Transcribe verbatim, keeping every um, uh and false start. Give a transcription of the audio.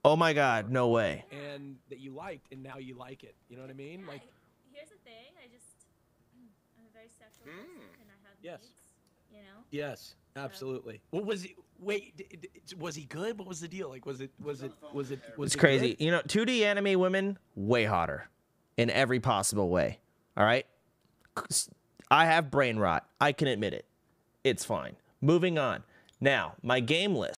Oh my God, no way. And that you liked, and now you like it. You know what I mean? Yeah, Like, here's the thing. I just, I'm a very sexual person, and I have Yes. needs. You know. yes, absolutely. What was he? Wait, d- d- was he good? What was the deal? Like, was it? Was it? Was it? Was It's it crazy. good? You know, two D anime women, way hotter in every possible way. All right? I have brain rot. I can admit it. It's fine. Moving on. Now, my game list.